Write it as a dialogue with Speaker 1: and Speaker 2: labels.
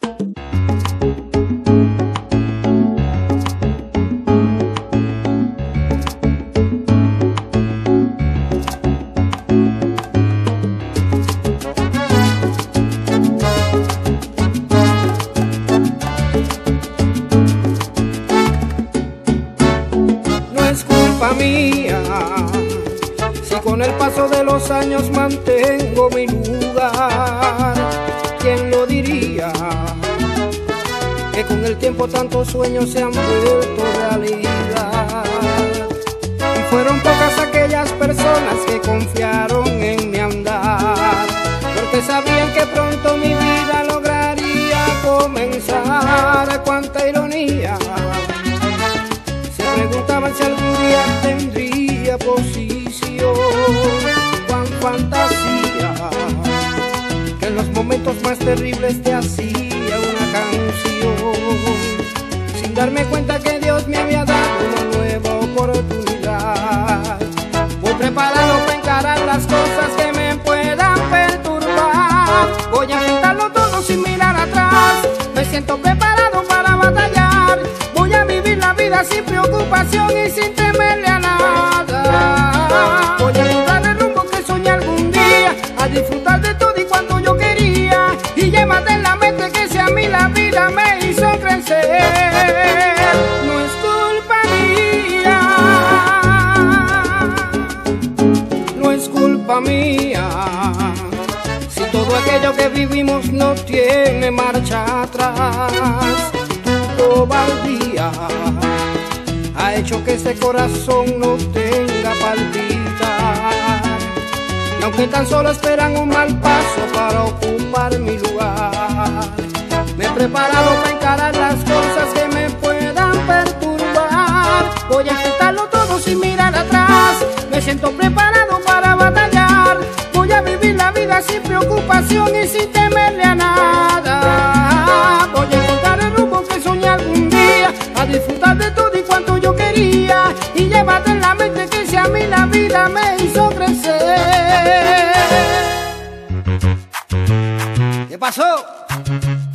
Speaker 1: Mía, si con el paso de los años mantengo mi lugar, ¿quién lo diría? Que con el tiempo tantos sueños se han vuelto realidad. Y fueron pocas aquellas personas que confiaron en mi andar, porque sabían que pronto mi vida lograría comenzar. Cuánta ironía, preguntaban si algún día tendría posición. Cuán fantasía, que en los momentos más terribles te hacía una canción, sin darme cuenta que Dios me había dado una nueva oportunidad. Voy preparado para encarar las cosas que me puedan perturbar. Voy a enfrentarlo todo sin mirar atrás. Me siento preparado para batallar. Voy a vivir la vida sin preocupación y sin temerle a nada. Voy a encontrar el rumbo que soñé algún día, a disfrutar de todo y cuanto yo quería, y llevarte en la mente que si a mí la vida me hizo crecer. No es culpa mía, no es culpa mía, si todo aquello que vivimos no tiene marcha atrás. Cobardía ha hecho que este corazón no tenga palpitar, y aunque tan solo esperan un mal paso para ocupar mi lugar, me he preparado para encarar las cosas que me puedan perturbar. Voy a enfrentarlo todo sin mirar atrás. Me siento preparado para batallar. Voy a vivir la vida sin preocupación y sin temerle a nada. Voy a encontrar el rumbo que soñé algún día, a disfrutar de todo y cuanto yo quería, y llevarte en la mente que si a mí la vida me hizo crecer.
Speaker 2: ¿Qué pasó?